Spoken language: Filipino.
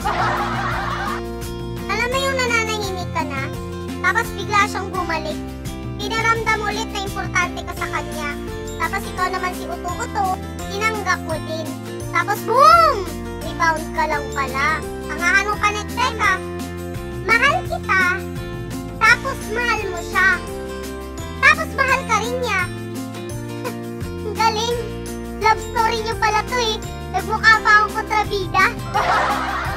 Alam mo yung nananahimik ka na, tapos bigla siyang bumalik. Pinaramdam ulit na importante ka sa kanya. Tapos ikaw naman si uto-uto, tinanggap mo din. Tapos boom! Rebound ka lang pala. Ang ano ka na, teka. Mahal kita. Tapos mahal mo siya. Tapos mahal ka rin niya. Ang galing. Love story niyo pala to eh. Nagmukha pa akong kontrabida.